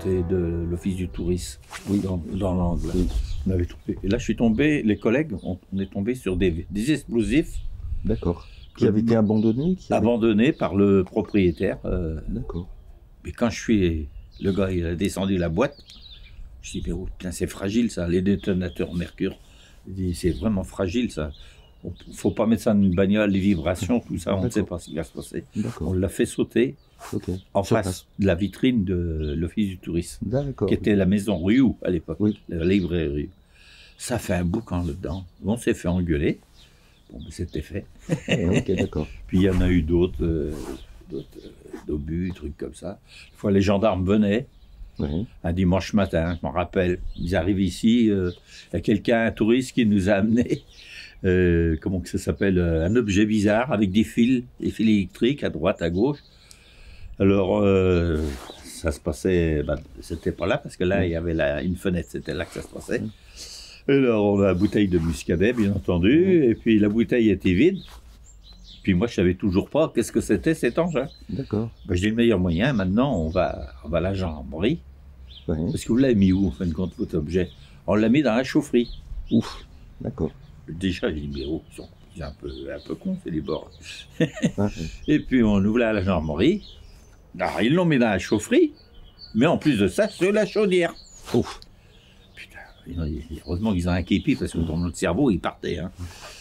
c'était de l'Office du tourisme, oui, dans l'angle. Oui. On avait trouvé. Et là, je suis tombé, les collègues, on est tombé sur des explosifs. D'accord. Qui avait été abandonné Abandonnés par le propriétaire. D'accord. Mais quand le gars, il a descendu la boîte, je dis, mais oh, putain, c'est fragile ça, les détonateurs mercure. Il dit, c'est vraiment fragile ça. Il ne faut pas mettre ça dans une bagnole, les vibrations, tout ça, on ne sait pas ce qui va se passer. On l'a fait sauter en face de la vitrine de l'Office du tourisme, qui était la maison Rioux à l'époque, la librairie Rioux. Ça fait un boucan là-dedans. On s'est fait engueuler. Bon, mais c'était fait. Ok, d'accord. Puis il y en a eu d'autres d'obus, trucs comme ça. Une fois, les gendarmes venaient, un dimanche matin, je m'en rappelle. Ils arrivent ici, il y a quelqu'un, un touriste qui nous a amené, comment que ça s'appelle, un objet bizarre avec des fils électriques à droite, à gauche. Alors, ça se passait, c'était pas là, parce que là, il y avait une fenêtre, c'était là que ça se passait. Et alors, on a la bouteille de muscadet, bien entendu, et puis la bouteille était vide. Puis moi, je savais toujours pas qu'est-ce que c'était cet engin. D'accord. Ben, j'ai le meilleur moyen. Maintenant, on va à la gendarmerie. Parce que vous l'avez mis où, en fin de compte, votre objet? On l'a mis dans la chaufferie. Ouf. D'accord. Déjà, j'ai dit, mais oh, ils sont un peu cons, c'est les bords. Et puis, on ouvre la gendarmerie. Alors, ils l'ont mis dans la chaufferie. Mais en plus de ça, sur la chaudière. Ouf. Putain, heureusement qu'ils ont un képi, parce que dans notre cerveau, il partait. Hein.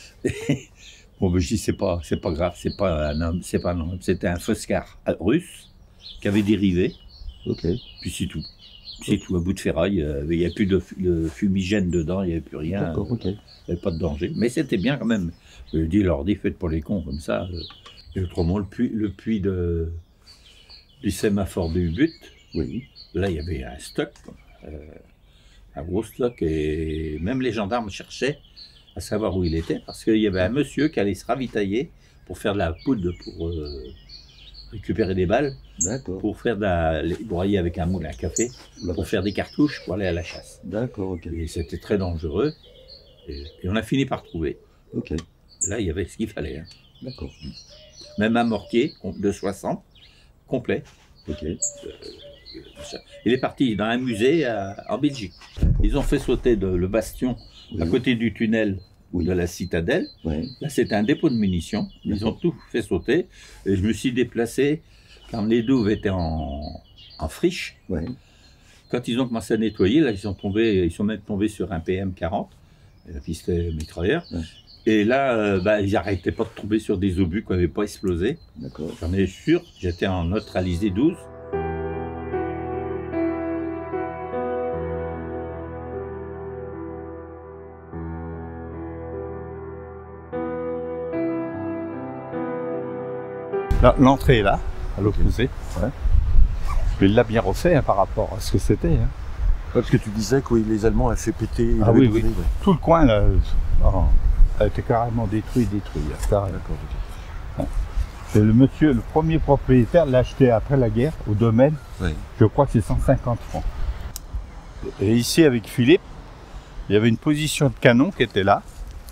Bon, ben, je dis, c'est pas grave, c'est pas un homme, c'était un Foscar russe qui avait dérivé. Ok. Puis c'est tout. C'est tout, à bout de ferraille. Il n'y a plus de fumigène dedans, il n'y avait plus rien. D'accord, ok. Il n'y avait pas de danger. Mais c'était bien quand même. Je dis, leur dit, faites pour les cons comme ça. Et autrement, le puits du sémaphore du but, là, il y avait un stock, un gros stock, et même les gendarmes cherchaient à savoir où il était, parce qu'il y avait un monsieur qui allait se ravitailler pour faire de la poudre, pour récupérer des balles, pour faire les broyer avec un moule à café, pour faire des cartouches pour aller à la chasse. D'accord, ok. Et c'était très dangereux, et on a fini par trouver. Ok. Là, il y avait ce qu'il fallait. Hein. D'accord. Même un mortier de 60, complet. Ok. Il est parti dans un musée en Belgique. Ils ont fait sauter le bastion à côté du tunnel de la citadelle. Là, c'était un dépôt de munitions. Ils ont tout fait sauter. Et je me suis déplacé quand les douves étaient en friche. Quand ils ont commencé à nettoyer, là, ils sont même tombés sur un PM40, la pistolet mitrailleur. Et là, ils n'arrêtaient pas de tomber sur des obus qui n'avaient pas explosé. J'en ai sûr, j'étais en neutralisé 12. L'entrée est là, à l'opposé. Mais il l'a bien refait par rapport à ce que c'était. Parce que tu disais que les Allemands avaient fait péter. Tout le coin là, a été carrément détruit. Et le premier propriétaire l'a acheté après la guerre au domaine. Je crois que c'est 150 francs. Et ici avec Philippe, il y avait une position de canon qui était là,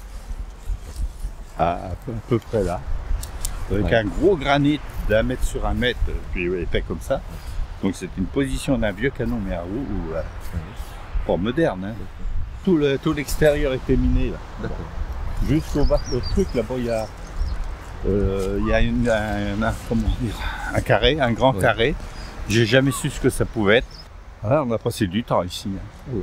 à peu près là. Avec un gros granit d'1 mètre sur 1 mètre, puis épais comme ça. Donc c'est une position d'un vieux canon mais à roue, pas moderne. Hein. Tout l'extérieur était miné là. Jusqu'au bas, le truc là-bas, il y a un carré, un grand carré. J'ai jamais su ce que ça pouvait être. Voilà, on a passé du temps ici. Hein.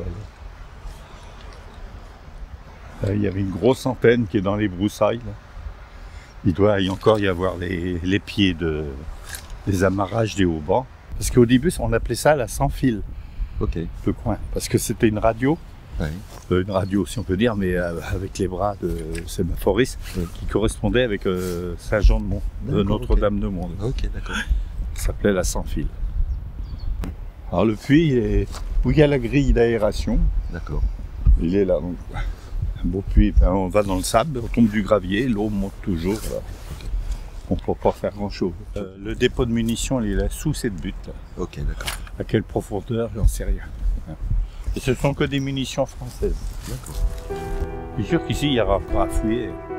Là, il y avait une grosse antenne qui est dans les broussailles. Là. Il doit encore y avoir les pieds des amarrages des haubans. Parce qu'au début, on appelait ça la sans fil. Le coin. Parce que c'était une radio. Une radio, si on peut dire, mais avec les bras de sémaphoriste qui correspondait avec Saint-Jean-de-Mont, de Notre-Dame-de-Monde. Ça s'appelait la sans fil. Alors le puits, où il y a la grille d'aération. Il est là. Donc. Un beau puits, on va dans le sable, on tombe du gravier, l'eau monte toujours. On ne peut pas faire grand chose. Le dépôt de munitions, il est là, sous cette butte. Là. À quelle profondeur, j'en sais rien. Et ce ne sont que des munitions françaises. Je suis sûr qu'ici, il y aura pas à fouiller.